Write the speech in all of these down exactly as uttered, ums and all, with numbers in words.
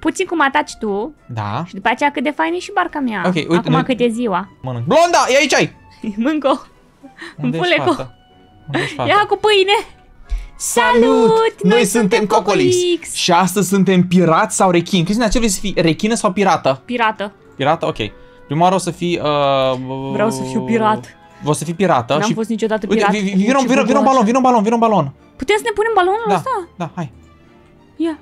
puțin cum ataci tu. Da. Și după aceea cât de fain e și barca mea. Ok, uite, acum noi... cât e ziua. Mănânc. Blonda, e aici ai! Mânco. Unde ești fata? Unde ești fata? Ia cu pâine! Salut! Noi, Noi suntem Cocolix! Și astăzi suntem pirați sau rechini? Cristina, ce vrei să fii? Rechină sau pirată? Pirată. Pirată? Ok. Prima oară o să fii... Uh, Vreau să fiu pirat. O să fii pirată. N-am și... fost niciodată pirat. Uite, vino un balon, vino un balon, vino un balon. Putem să ne punem balonul da, ăsta? Da, hai. Ia.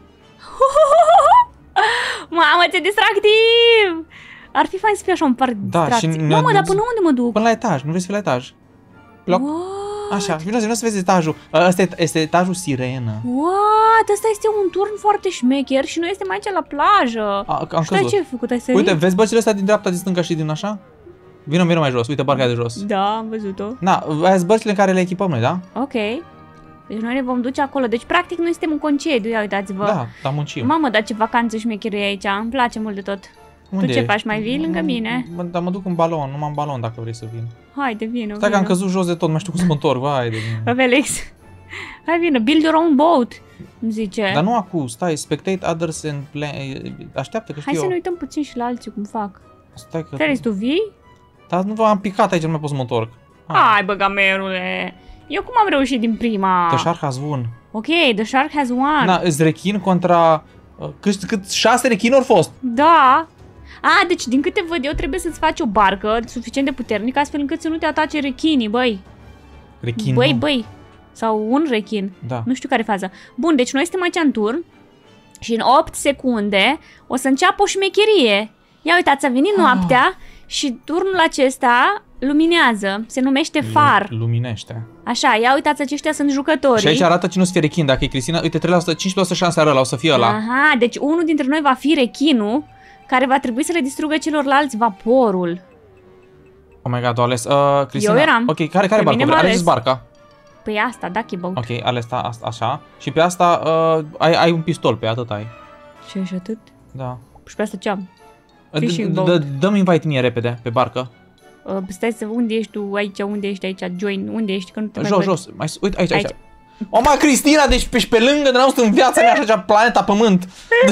Mamă, ce distractiv! Ar fi fain să fie așa un par da, distracții. Mamă, dar până unde mă duc? Până la etaj, nu vrei să fii la etaj? Loc. Așa, vino, vino să vezi etajul. Ăsta este etajul Sirenă. What? Ăsta este un turn foarte șmecher și noi suntem aici la plajă. A, am și ce ai făcut? Ai sărit? Uite, vezi bărcile astea din dreapta, din stânga și din așa? Vino, vino mai jos, uite barca de jos. Da, am văzut-o. Na, aia sunt bărcile în care le echipăm noi, da? Ok. Deci noi ne vom duce acolo. Deci practic noi suntem în concediu, ia uitați-vă. Da, da, muncim. Mamă, dar ce vacanță șmecheră e aici, îmi place mult de tot. Unde tu ce ești? faci, mai vii lângă mine? Dar mă duc în balon, nu m-am balon dacă vrei să vin. Haide, vină, Stai că am căzut jos de tot, nu știu cum să mă întorc, hai de vină. Felix, hai vină, build your own boat, îmi zice. Dar nu acum, stai, spectate others and play, așteaptă că știu Hai să eu. ne uităm puțin și la alții cum fac. Stai că... Felix, tu vii? Dar nu am picat aici, nu mai pot să mă întorc. Hai, hai bă, gamerule. Eu cum am reușit din prima? The shark has won. Ok, the shark has won. Na, îți rechin contra... Cât, cât șase rechin au fost? Da. A, deci din câte văd eu trebuie să-ți faci o barcă suficient de puternică astfel încât să nu te atace rechinii, băi. Rechin, Băi, nu. băi. Sau un rechin. Da. Nu știu care e faza. Bun, deci noi suntem aici în turn și în opt secunde o să înceapă o șmecherie. Ia uitați, a venit noaptea și turnul acesta luminează. Se numește far. Luminește. Așa, ia uitați, aceștia sunt jucătorii. Și aici arată cine o să fie rechin. Dacă e Cristina, uite, trei la sută, cincisprezece la sută șanse are ăla, o să fie ăla. Aha, deci unul dintre noi va fi rechinul care va trebui să le distrugă celorlalți vaporul. Oh my god, o ales. Uh, Cristina. Eu eram. Ok, care, care barca? Ales barca. Păi asta, Ducky Boat. Ok, ales asta, asta, așa. Și pe asta uh, ai, ai un pistol, pe atât ai. Ce, și atât? Da. Și pe asta ce am? Fishing boat. Dă-mi invite mie repede, pe barcă. Uh, stai să, unde ești tu aici, unde ești aici, join, unde ești, că nu te mai Jos, jos, mai, uite, aici, aici. O, mă, Cristina, deci pe, pe lângă, de n-am în viața mea, așa, planeta Pământ.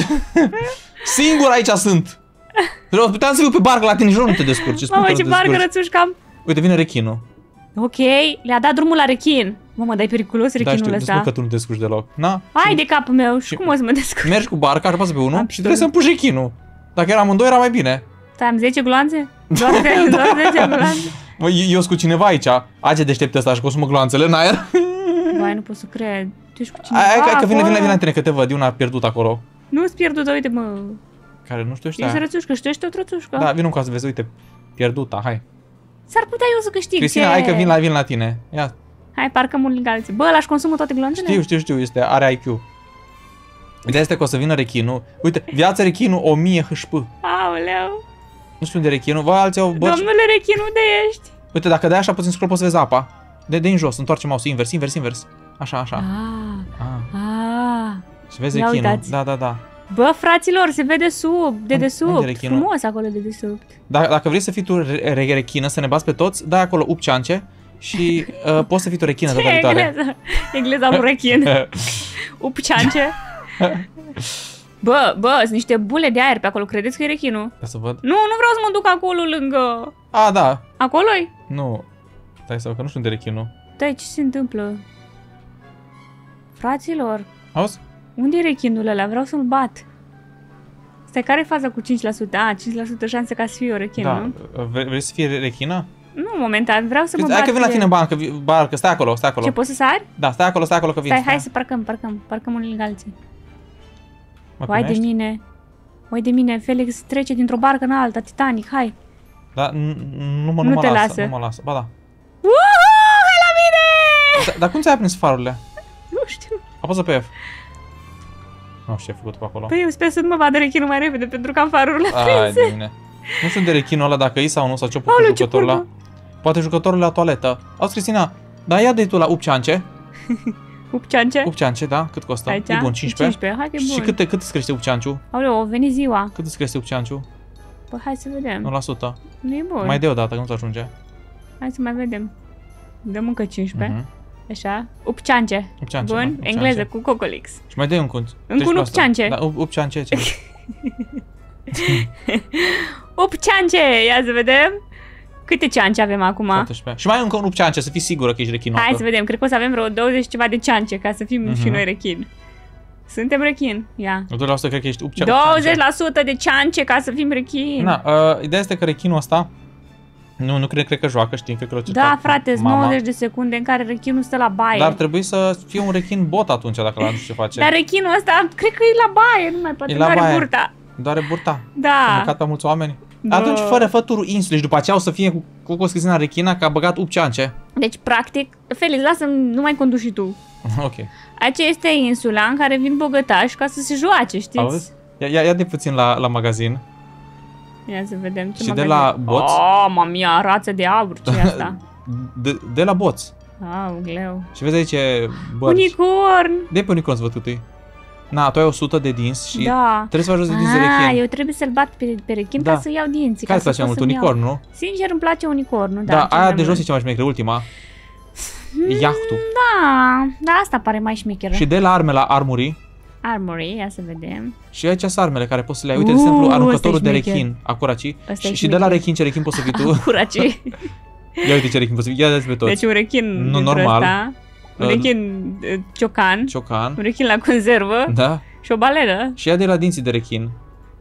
Singur aici sunt. Puteam să fiu pe barcă la tine și nu te descurci. Mamă, ce barcă rățușcă am. Uite, vine rechinul. Ok, le-a dat drumul la rechin. Mamă, dar e periculos rechinul ăsta. Da, știu, că tu nu te descurci deloc. Na? Hai de capul meu, și cum o să mă descurc? Mergi cu barca, apasă pe unul și trebuie să-mi puși rechinul. Dacă eram amândoi, era mai bine. Stai, am zece gloanțe? Doar zece gloanțe? Eu sunt cu cineva aici. A, ce deștept ăsta și consumă gloanțele în aer. Băi, nu pot să cred. Tu ești cu cineva Hai, că vine, acolo? vine, vine la tine, că te văd. E una pierdut acolo. Nu-ți pierdut, uite, mă. Care, nu știu ăștia? Ești rățușcă și tu ești tot rățușcă. Da, vin ca să vezi, uite, pierduta, hai. S-ar putea eu să câștig. Cristina, ce... hai că vin la, vin la tine. Ia. Hai, parcă mult lângă alții. Bă, ăla-și consumă toate gloanțele? Știu, știu, știu, este, are I Q. Ideea este că o să vină rechinul. Uite, viața rechinul o mie H P. Aoleu. Nu știu unde e rechinul, vă alții au bărci. Domnule rechin, unde ești? Uite, dacă dai așa puțin scroll, poți să vezi apa. De, de în jos, întoarce mouse-ul, invers, invers, invers. Așa, așa. Ah, ah. ah. Și vezi Ia rechinul. uitați. Da, da, da. Bă, fraților, se vede sub, de desubt. Unde e rechinul? Frumos acolo de desubt. Dacă, dacă vrei să fii tu re re rechină, să ne bați pe toți, dai acolo upceance și uh, poți să fii tu rechină data viitoare. Engleza, engleza cu rechin. Upceance. Bă, bă, sunt niște bule de aer pe acolo, credeți că e rechinul? Ca să văd. Nu, nu vreau să mă duc acolo lângă... A, da. Acolo-i? Nu. Stai să văd că nu știu unde e rechinul. Dai, ce se întâmplă? Fraților, Auzi? unde e rechinul ăla? Vreau să-l bat. Stai, care e faza cu cinci la sută? A, cinci la sută șanse ca să fie o rechin, Da. nu? Vrei, vrei să fie rechină? Nu, momentan, vreau să mă bat. Hai că vin la de- tine în bancă, vi- barcă, stai acolo, stai acolo. Ce, poți să sari? Da, stai acolo, stai acolo că vin. Stai, hai să parcăm, parcăm, parcăm unii lângă alții. Mă Vai de primești? mine. Vai de mine, Felix trece dintr-o barcă în alta, Titanic, hai. Da, nu mă, Nu nu mă te lasă, lasă. nu mă lasă. Ba da. Uhu, hai la mine! Da, dar cum ți-ai aprins farurile? Nu știu. Apasă pe F. Nu știu ce ai făcut pe acolo. Păi eu sper să nu mă vadă rechinul mai repede pentru că am farurile Ai aprinse. de mine. Nu știu de rechinul ăla dacă e sau nu, sau ce-o pus Aoleu, ce jucătorul la... curvă. Poate jucătorul la toaletă. Auzi, Cristina, da, ia de tu la upceance. Upceance? Upceance, da? Cât costă? Aici? E bun, cincisprezece. cincisprezece, hai că e Și bun. cât, te- cât îți crește upceanciul? Aoleu, a venit ziua. Cât îți crește upceanciul? Păi hai să vedem. unu la sută. Nu e bun. Mai de o dată, că nu-ți ajunge. Hai să mai vedem. Dăm încă cincisprezece. Mhm. Așa. Upceance. Upceance, Bun. da, upceance. Engleză cu Cocolix. Și mai dai un cont. Încă un upceance. Da, up- upceance, ce? Upceance! Ia să vedem. Câte ceance avem acum? optsprezece. Și mai e încă un upceance, să fii sigură că ești rechinoasă. Hai să vedem. Cred că o să avem vreo douăzeci ceva de ceance ca să fim Mhm. și noi rechin. Suntem rechin. Ia. doi la sută cred că ești upceance. douăzeci la sută de ceance ca să fim rechin. Na, uh, ideea este că rechinul ăsta nu, nu cred, cred că joacă, știi, cred că l-a Da, certat frate, sunt mama. nouăzeci de secunde în care rechinul stă la baie. Dar ar trebui să fie un rechin bot atunci, dacă la nu știu ce face. Dar rechinul ăsta, cred că e la baie, nu mai poate, E la doare baie. burta. Doare burta. A Da. mâncat pe mulți oameni. Da. Atunci fără făturul insule și după aceea o să fie cu, cu Coscăzina rechina că a băgat upceance. Deci, practic, Felix, lasă-mi, nu mai conduci și tu. Ok. Aceea este insula în care vin bogătași ca să se joace, știți? Auzi? Ia, ia, ia de puțin la, la magazin. Ia să vedem ce Și de magazin. la boți? Oh, mamia, rață de aur, ce e asta? De, de la boți. Aoleu. Și vezi aici e bărci. Unicorn! De pe unicorn să văd tu. Na, tu ai o sută de dinți și Da. trebuie să faci jos de dinți de Ah, rechin. eu trebuie să-l bat pe, pe rechin Da. ca să iau dinții. Care ca îți să place mai pot mult? să-mi iau. Unicorn, nu? Sincer, îmi place unicornul, da. Da, cel aia mai de jos mult. e cea mai șmecheră, ultima. Iahtul. Da, da, asta pare mai șmecheră. Și de la arme la armory. Armory, ia să vedem. Și aici sunt armele care poți să le ai. Uite, de Uh, exemplu, ăsta aruncătorul e de șmecher. rechin, acuraci. Ăsta e Și, și de la șmecher. rechin ce rechin poți să fii tu. Curaci. Ia uite ce rechin poți să fii. Ia de pe toți. Deci un rechin Nu, dintr-ăsta, normal. un Uh, rechin uh, ciocan, Ciocan. un rechin la conservă Da. și o baleră. Și ia de la dinții de rechin.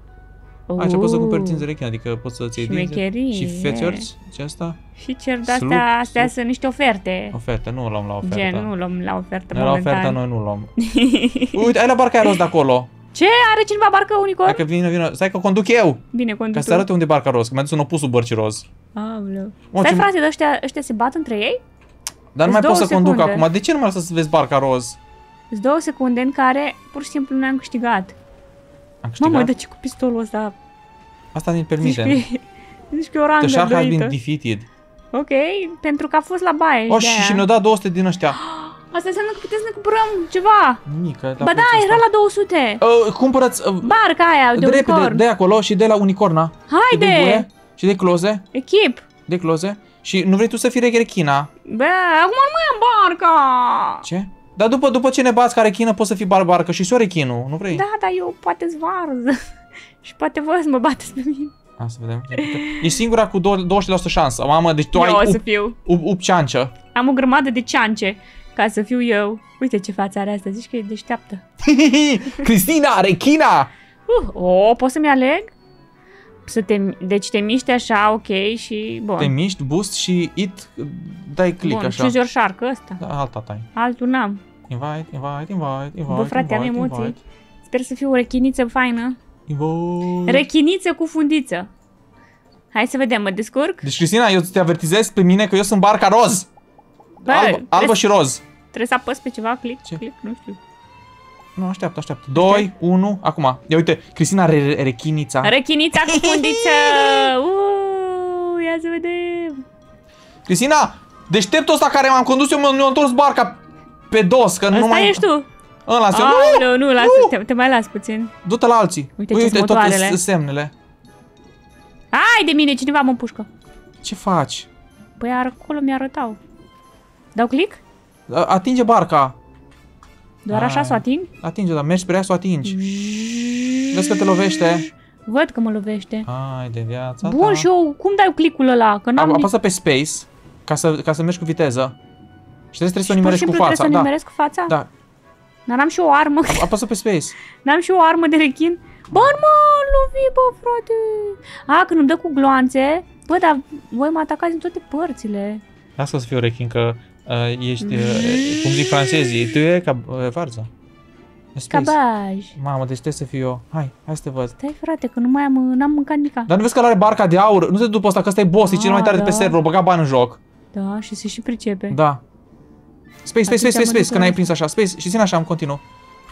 Aici poți să cumperi dinți de Uh, rechin, adică poți să-ți iei dinți. șmecherie. Și features, ce asta? Feature de-astea, Slup, astea slup. sunt niște oferte. Oferte, nu o luăm la ofertă. Gen, nu luăm la ofertă Noi la momentan. oferta noi nu luăm. Uite, ai la barca aia roz de acolo. Ce? Are cineva barcă unicorn? Hai că vine, vine. Stai că conduc eu. Bine, Ca conduc să arate unde e barca roz, că mi-a dus în opusul bărcii roz. Aoleu. Mă, Stai, ce- frate, dar ăștia, ăștia se bat între ei? Dar nu Îți mai pot două să conduc secunde. acum. De ce nu mai lasă să vezi barca roz? Sunt două secunde în care pur și simplu ne-am câștigat. Am câștigat? Mamă, de ce cu pistolul ăsta? Asta ne Zici că permite. e, zici că e o rangă The shark has dorită. been defeated. Ok, pentru că a fost la baie. Oh, de și, aia. și ne-au dat două sute din ăștia. Asta înseamnă că putem să ne cumpărăm ceva. Mică, Ba da, era la două sute. Uh, cumpărăți uh, Barca aia de de repede, unicorn. de acolo și de la unicorna. Și de Haide! guie, și de cloze, Echip. de cloze. Și nu vrei tu să fii rechina? Bă, acum nu mai am barca. Ce? Dar după, după ce ne bați ca rechină, poți să fii barbarcă și și rechinul, nu vrei? Da, dar eu poate zvarză. Și poate voi să mă bateți pe mine. Hai să vedem. Ești singura cu douăzeci la sută șansă. Mamă, deci tu Eu ai o să up, fiu. up, up ceancă. Am o grămadă de ceance ca să fiu eu. Uite ce față are asta, zici că e deșteaptă. Cristina, rechina! Uh, o, poți să-mi aleg? Să te, deci te miști așa, ok, și bun. Te miști, boost și it, dai click Bun, așa. choose your shark ăsta. Da, alta tai. Altul n-am. Invite, invite, invite, invite. Bă, frate, am invite, emoții. Invite, Sper să fiu o rechiniță faină. invite. Rechiniță cu fundiță. Hai să vedem, mă descurc? Deci, Cristina, eu te avertizez pe mine că eu sunt barca roz. Bă, Albă, trebuie, albă și roz. trebuie să apăs pe ceva, click, Ce? click, nu știu. Nu, așteaptă, așteaptă. doi, unu, acum. Ia uite, Cristina re rechinița. Rechinița cu fundiță! Uuu, ia să vedem! Cristina, deșteptul ăsta care m-am condus eu, mi-a întors barca pe dos, că nu Asta mai... ești tu? Ăla, eu, Aoleu, nu, lasă, nu. te, te mai las puțin. Du-te la alții. Uite Ui, ce-s uite toate motoarele. s- semnele. Hai de mine, cineva mă împușcă. Ce faci? Păi acolo mi-arătau. Dau click? A- Atinge barca. Doar așa Hai. să o ating? Atinge, dar mergi spre ea să o atingi. Vezi că te lovește. Văd că mă lovește. Hai de viața Bun, ta. și eu, cum dai click-ul ăla? Că n-am A- nici... Apasă pe space ca să, ca să mergi cu viteză. Și trebuie, trebuie să o Și pur nimerești și cu simplu fața. trebuie să Da, nimeresc cu fața? da. Dar n-am și o armă. A- Apasă pe space. N-am și o armă de rechin. Bă, mă, lovi, bă, frate. A, când îmi dă cu gloanțe. Bă, dar voi mă atacați din toate părțile. Lasă să fiu rechin că uh, ești, uh, cum zic francezii, tu e ca uh, varză. Space. Cabaj. Mamă, deci trebuie să fiu eu. Hai, hai să te văd. Stai, frate, că nu mai am, n-am mâncat nimica. Dar nu vezi că are barca de aur? Nu te după asta, că ăsta e boss, e cel mai Ah, tare de pe da. server, o băga bani în joc. Da, și se și pricepe. Da. Space, space, space, Atâția space, mă space, duc că n-ai la- prins așa. Space și ține așa, am continuu.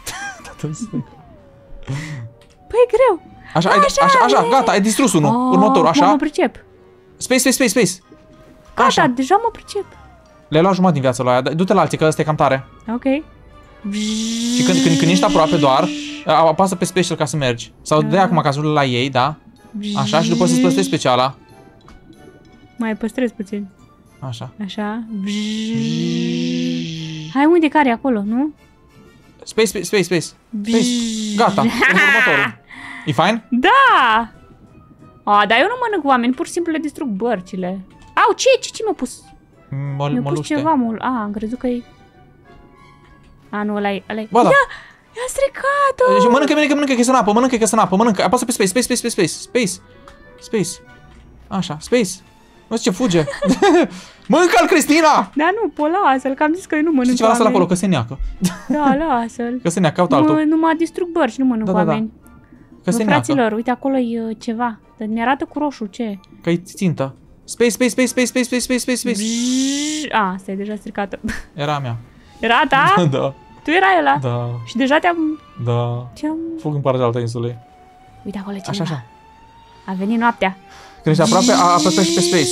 Păi e greu. Așa, ai, Așa, așa, așa, e. gata, ai distrus unul. Oh, Următorul, acum așa. mă pricep. Space, space, space, space. Gata, Așa. deja mă pricep. Le-ai luat jumătate din viața lui aia. Du-te la alții, că ăsta e cam tare. Ok. Și când, când, când ești aproape doar, a- apasă pe special ca să mergi. Sau Da. dă acum ca să urli la ei, da? Așa, și după să-ți păstrezi speciala. Mai păstrez puțin. Așa. Așa. Hai, unde care e acolo, nu? Space, space, space, space. Space. Gata, următorul. E fine? Da! A, dar eu nu mănânc oameni, pur și simplu le distrug bărcile. Au, ce? Ce, ce mi-a pus? Mă, Mi-a pus măluște. ceva mult. A, am crezut că e... A, nu, ăla e... Ăla Ba, da. Ia! I-a stricat-o! Și mănâncă, mănâncă, mănâncă, că sunt apă, mănâncă, că sunt apă, mănâncă. Apasă pe space, space, space, space, space, space. Space. Așa, space. Nu știu ce fuge. Mâncă-l, Cristina! Da, nu, po, lasă-l, că am zis că eu nu mănânc Știi ceva, lasă-l oameni. acolo, că se neacă. Da, lasă-l. Că se neacă, caut Nu, altul. nu mă distrug bărci, nu mănânc Da, da, da. oameni. Că se Bă, neacă. fraților, uite, acolo e uh, ceva. Dar mi-arată cu roșu, ce? Că e țintă. Space, space, space, space, space, space, space, space, space. Bzzz, a, asta e deja stricată. Era a mea. Era ta? Da, Tu erai ăla? da, Și deja te-am... da. te-am... Fug în partea alta insulei. Uite acolo cineva. Așa, așa. A venit noaptea. Când ești aproape, a- apăpești pe space.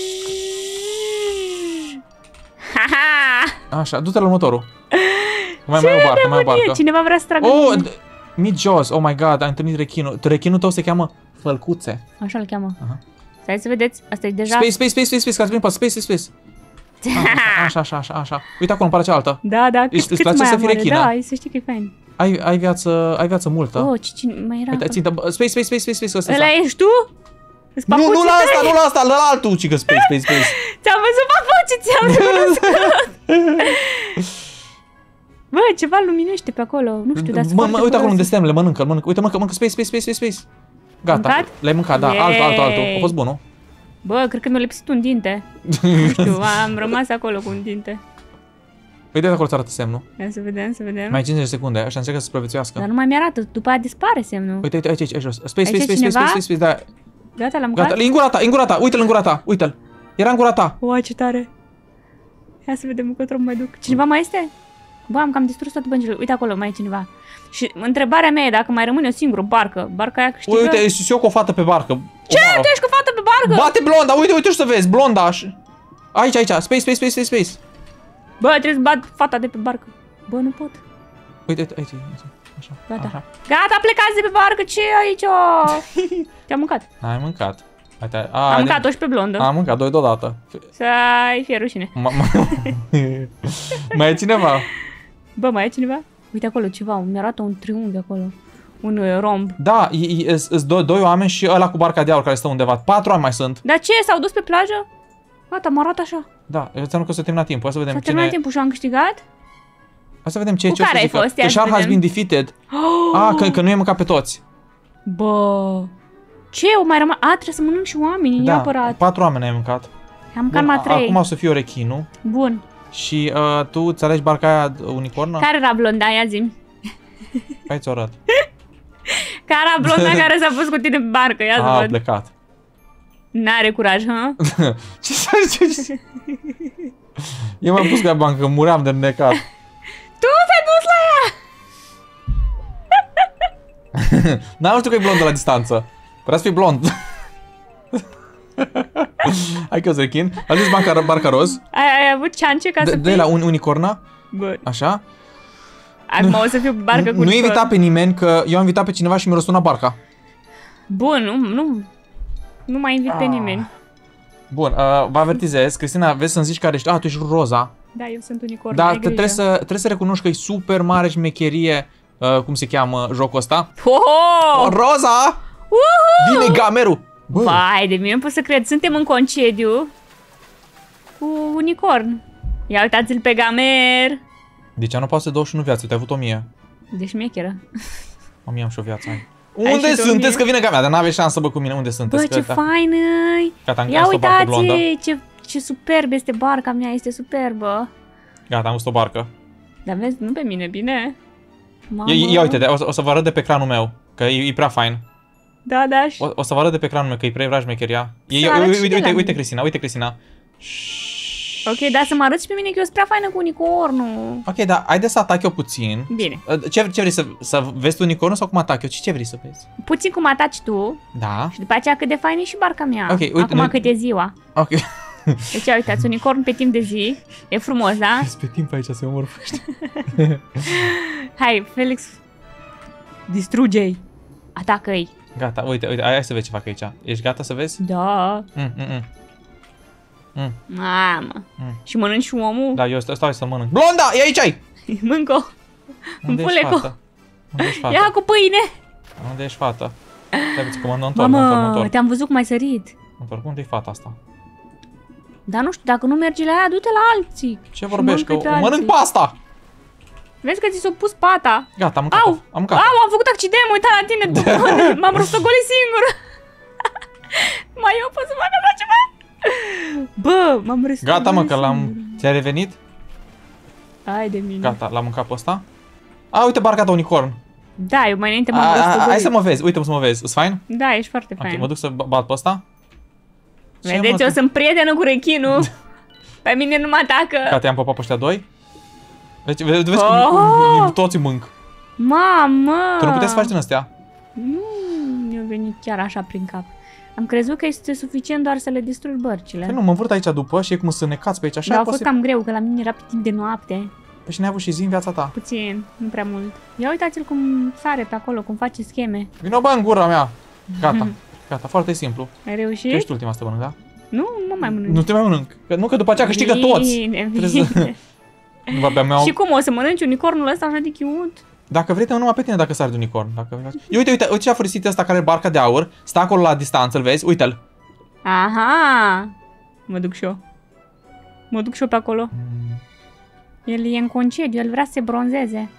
Ha-ha! Așa, du-te la următorul. Mai mai o barcă, mai o barcă. Cineva vrea să tragă. Oh, în- d- Meet Jaws, oh my god, ai întâlnit rechinul. Rechinul tău se cheamă Fălcuțe. Așa îl cheamă. Aha. Stai să vedeți, asta e deja... Space, space, space, space, space, că ați venit pe space, space, space. Așa, așa, așa, așa. Uite acolo, în partea cealaltă. Da, da, cât, Îți- îți cât place mai să fii amare. rechină? Da, să știi că e fain. Ai, ai viață, ai viață multă. Oh, ce, cine mai era? Uite, acolo? țintă, bă, space, space, space, space, space, ăsta. Ăla ești tu? Îți Nu, papucii nu la asta, tăi? nu la asta, la altul, cică, space, space, space. Ți-am văzut papucii, ți-am recunoscut. Bă, ceva luminește pe acolo. Nu știu, dar Mă, mă, uite acolo unde stemele, mănâncă, mănâncă. Uite, mănâncă, mănâncă, space, space, space, space, space. Gata, Mâncat? l-ai mâncat, da, Yay! altul, altul, altul. A fost bun, nu? Bă, cred că mi-a lipsit un dinte. Nu știu, am rămas acolo cu un dinte. Uite acolo ți arată semnul. Ia să vedem, să vedem. Mai cincizeci de secunde, așa încearcă să supraviețuiască. Dar nu mai mi-arată, după aia dispare semnul. Uite, uite, aici, aici, aici, jos. Space, space, Aici e space, space, cineva? space, space, da. Gata, l-am mâncat? Gata, e în gura ta, e în gura ta, uite-l în gura ta, uite-l. Era în gura ta. Ua, ce tare. Ia să vedem încotro mă mai duc. Cineva mai este? Bă, am cam distrus toate băncile. Uite acolo, mai e cineva. Și întrebarea mea e dacă mai rămâne o singură barcă. Barca aia câștigă... Uite, ești și eu cu o fată pe barcă. Ce? Tu ești cu fată pe barcă? Bate blonda, uite, uite și să vezi, blonda. și- Aici, aici, space, space, space, space, space. Bă, trebuie să bat fata de pe barcă. Bă, nu pot. Uite, uite, aici, aici, așa, Gata. așa. Gata, plecați de pe barcă. Ce e aici? Te-am mâncat. Ai mâncat. Uite, a, Am mâncat-o și pe blondă. Am mâncat doi deodată. Să-i fie rușine. Ma- ma- Mai e cineva? Bă, mai e cineva? Uite acolo ceva, mi-arată un triunghi acolo. Un uh, romb. Da, sunt doi, doi oameni și ăla cu barca de aur care stă undeva. Patru oameni mai sunt. Dar ce? S-au dus pe plajă? Gata, mă arată așa. Da, eu ți-am că s-a terminat timpul. Hai să vedem S-a cine... terminat timpul și am câștigat? Hai să vedem ce Cu ce o să care ai zică. fost? Ia The să shark has vedem. been defeated. Ah, că, că nu i-am mâncat pe toți. Bă, ce? O mai rămas? A, trebuie să mănânc și oamenii, Da, neapărat. patru oameni ai mâncat. Am mâncat Bun, numai trei. acum o să fiu rechinul. Bun. Și uh, tu îți alegi barca aia unicornă? Care era blonda? Ia zi-mi. Hai ți-o arăt. Care era blonda care s-a pus cu tine pe barcă? Ia să A, a văd. plecat. N-are curaj, ha? Ce să zici? Eu m-am pus ca bancă, muream de necat. Tu te-ai dus la ea! N-am știut că e blondă la distanță. Părea să fii blond. Hai că eu rechin. Am zis barca, barca roz. Ai, ai avut ceance ca De, să de fii? la un, unicorna. Bun. Așa. Acum o să fiu pe barcă cu Nu unicorn. invita pe nimeni, că eu am invitat pe cineva și mi-a răsunat barca. Bun, nu, nu. Nu mai invit pe Ah. nimeni. Bun, uh, vă avertizez. Cristina, vezi să-mi zici care ești. Ah, tu ești Roza. Da, eu sunt unicorn. Dar ai că grijă. trebuie să, trebuie să recunoști că e super mare șmecherie, uh, cum se cheamă jocul ăsta. Ho-ho! Roza! Uhu! Vine gamerul! Bă, Vai de mine, nu pot să cred. Suntem în concediu cu unicorn. Ia uitați-l pe gamer. deci anul pasă douăzeci și unu viață, te-ai avut o mie. Deci șmecheră. O mie am și o viață. Ai. Ai Unde și tu o sunteți? mie? Că vine gamea, dar n-aveți șansă, bă, cu mine. Unde sunteți? Bă, ce Că- fain îi! Gata, am Ia găsit o barcă blondă. uitați ce, ce superb este barca mea, este superbă. Gata, am găsit o barcă. Dar vezi, nu pe mine, bine? Mamă. Ia, ia uite, o, să- o să vă arăt de pe ecranul meu, că e, e prea fain. Da, da, și... O, o să vă arăt de pe ecranul meu, că e prea vrea șmecheria. E, Să arăți uite, și uite, de la uite, uite, mine. Cristina, uite, Cristina. Ok, dar să mă arăți și pe mine că eu sunt prea faină cu unicornul. Ok, dar haide să atac eu puțin. Bine. Ce, ce vrei să, să vezi tu unicornul sau cum atac eu? Ce, ce vrei să vezi? Puțin cum ataci tu Da. și după aceea cât de faină e și barca mea. Ok, uite, Acum noi- cât e ziua. Ok. Deci, ia uitați, unicorn pe timp de zi. E frumos, da? Pe timp aici se omorfește. Hai, Felix. Distruge-i. Atacă-i. Gata, uite, uite, hai să vezi ce fac aici. Ești gata să vezi? Da. Mm, mm, mm. Mm. Mamă. Mm. Și mănânci și omul? Da, eu stau, stau să mănânc. Blonda, e aici ai! Mâncă-o. Unde ești fata? Unde ești fata? Ia cu pâine. Unde ești fata? Stai că mă întorc, mă întorc, mă Mamă, întorc. te-am văzut cum ai sărit. Mă întorc. Unde e fata asta? Dar nu știu, dacă nu mergi la ea, du-te la alții. Ce vorbești? Că mănâncă pe mănânc alții. pasta! Vezi că ți s-a pus pata. Gata, am mâncat. Au, Am mâncat. au, am făcut accident, m-am uitat la tine, Doamne, m-am rostogolit singură. Mai eu pot să fac așa ceva? Bă, m-am rostogolit. Gata, mă, că l-am... singură. Ți-a revenit? Hai de mine. Gata, l-am mâncat pe ăsta. A, uite, barca de unicorn. Da, eu mai înainte A, m-am a, rostogolit. hai să mă vezi, uite să mă vezi. Îți fain? Da, ești foarte fain. Ok, mă duc să bat pe ăsta. Ce, Vedeți, mă, eu sunt prietenă cu rechinul. Pe mine nu mă atacă. Gata, i-am popat pe ăștia doi. Deci, vezi, vezi Oh! cum toți mânc. Mamă! Tu nu puteai să faci din astea? Nu mi-a venit chiar așa prin cap. Am crezut că este suficient doar să le distrugi bărcile. Păi nu, mă învârt aici după și e cum să necați pe aici. Așa Dar e a fost posibil. cam greu, că la mine era pe timp de noapte. Păi și n-ai avut și zi în viața ta. Puțin, nu prea mult. Ia uitați-l cum sare pe acolo, cum face scheme. Vino bă în gura mea. Gata, gata, foarte simplu. Ai Tu reușit? ești ultima să te mănânc, da? Nu, mă mai mănânc. Nu te mai mănânc. Că, nu că după aceea câștigă toți. Bine, Trebuie bine. să... Nu, bă, mi-au- Și cum, o să mănânci unicornul ăsta așa de cute? Dacă vrei, te numai pe tine dacă sari de unicorn. Dacă... Uite, uite, uite ce a furisit ăsta care are barca de aur. Stă acolo la distanță, îl vezi? Uite-l. Aha! Mă duc și eu. Mă duc și eu pe acolo. Mm. El e în concediu, el vrea să se bronzeze.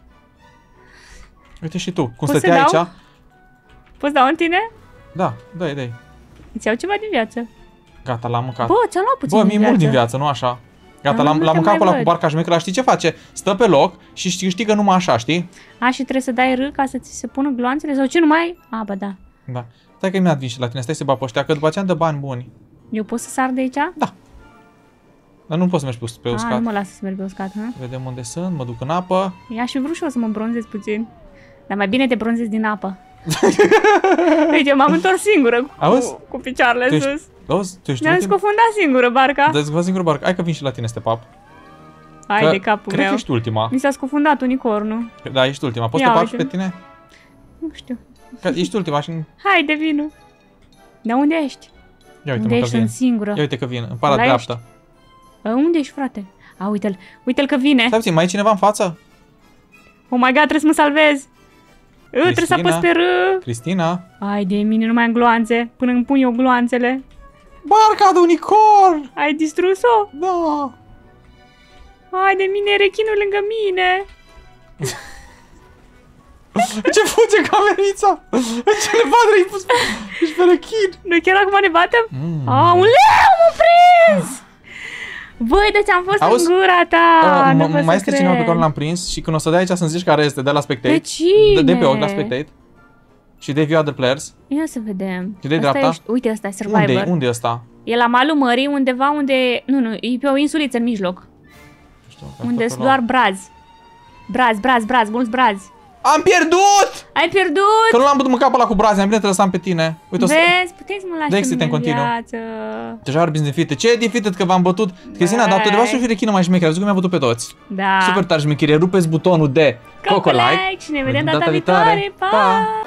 Uite și tu, cum Poți să stătea dau? aici. Poți dau în tine? Da, dai, dai. Îți iau ceva din viață. Gata, l-am mâncat. Bă, ți-am luat puțin Bă, din mi-e mult din viață. viață, nu așa. Gata, Ah, l-am, nu l-am te mâncat mai acolo văd. cu barca șmecheră, știi ce face? Stă pe loc și știi, știi că numai așa, știi? A, și trebuie să dai R ca să ți se pună gloanțele? Sau ce nu mai? A, bă, da. Da. Stai că mi-a vin și la tine, stai să bag pe ăștia, că după aceea îmi dă bani buni. Eu pot să sar de aici? Da. Dar nu poți să mergi pe, pe A, uscat. nu mă lasă să merg pe uscat, hă? Vedem unde sunt, mă duc în apă. Ia și vrut și eu să mă bronzez puțin. Dar mai bine te bronzezi din apă. Uite, m-am întors singură Auzi? cu, cu picioarele Tu ești- sus. Auzi, tu ești Mi-am ultim? scufundat singură barca. Dă-ți vă singur barca. Hai că vin și la tine să te pap. Hai Că de capul Cred meu. că ești ultima. Mi s-a scufundat unicornul. Da, ești ultima. Poți Ia să te pap și uite. pe tine? Nu știu. Că ești ultima și... Hai de vină. Dar unde ești? Ia uite, Unde mă, că ești? vin. Sunt singură. Ia uite că vin, în para La dreaptă. A, unde ești, frate? A, uite-l. Uite-l că vine. Stai puțin, mai e cineva în față? Oh my god, trebuie să mă salvez. Ă, trebuie să Cristina? apăs pe R. Cristina? Ai de mine, nu mai am gloanțe. Până îmi pun eu gloanțele. Barca de unicorn! Ai distrus-o? Da! Ai de mine, rechinul lângă mine. Ce fuge camerița? Ce ne vadă, ai pus... Ești pe rechin! Noi chiar acum ne batem? Mm. A, un leu m-a prins! Băi, de ți-am fost Auzi? în gura ta. Uh, nu m- pot mai să este cineva pe cred. care l-am prins și când o să dai aici să-mi zici care este, de la Spectate. Pe cine? De, de pe ochi la Spectate. Și de View Other Players. Ia să vedem. Și de Asta dreapta? ești- Uite, ăsta e Survivor. Unde e? Unde e ăsta? E la malul mării, undeva unde... Nu, nu, e pe o insuliță în mijloc. Nu știu, Unde acolo. sunt doar brazi. Brazi, brazi, brazi, mulți brazi. Am pierdut! Ai pierdut! Că nu l-am putut mânca pe ăla cu brazi, am bine te lăsam pe tine. Uite, o să... Vezi? Puteai să mă lași De pe exit mine în în continuu. viață. Deja ar bine defeated. Ce e defeated că v-am bătut? Cristina, dar tu trebuia să fii rechină mai șmecheră. Zic că mi-a bătut pe toți. Da. Super tare șmecherie. Rupeți butonul de Coco Like. Și ne vedem data viitoare. Pa!